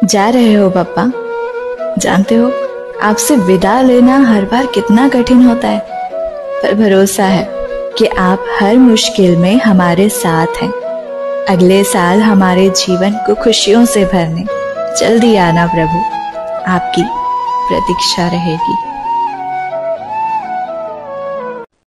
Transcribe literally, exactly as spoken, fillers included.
जा रहे हो पापा? जानते हो आपसे विदा लेना हर बार कितना कठिन होता है, पर भरोसा है कि आप हर मुश्किल में हमारे साथ हैं। अगले साल हमारे जीवन को खुशियों से भरने जल्दी आना प्रभु, आपकी प्रतीक्षा रहेगी।